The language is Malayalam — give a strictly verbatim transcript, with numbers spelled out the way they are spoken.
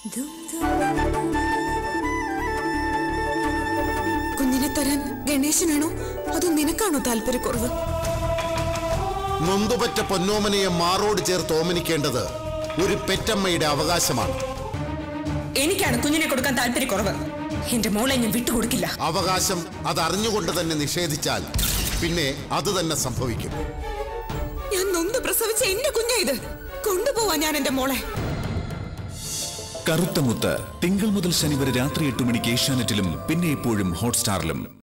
കുഞ്ഞിനെ തരാൻ ഗണേശനാണോ അതോ നിനക്കാണോ താല്പര്യക്കുറവ്? നൊന്തുപറ്റ പൊന്നോമനയെ മാറോട് ചേർത്ത് ഓമനിക്കേണ്ടത് ഒരു പെറ്റമ്മയുടെ അവകാശമാണ്. എനിക്കാണ് കുഞ്ഞിനെ കൊടുക്കാൻ താല്പര്യക്കുറവ്. എന്റെ മോളെ ഞാൻ വിട്ടുകൊടുക്കില്ല. അവകാശം അത് അറിഞ്ഞുകൊണ്ട് തന്നെ നിഷേധിച്ചാൽ പിന്നെ അത് തന്നെ സംഭവിക്കും. ഞാൻ നൊന്ത് പ്രസവിച്ച എന്റെ കുഞ്ഞാ ഇത്. കൊണ്ടുപോവാ ഞാൻ എന്റെ മോളെ. കറുത്ത മുത്ത് തിങ്കൾ മുതൽ ശനി വരെ രാത്രി എട്ട് മണിക്ക് ഏഷ്യാനെറ്റിലും പിന്നെ എപ്പോഴും ഹോട്ട്സ്റ്റാറിലും.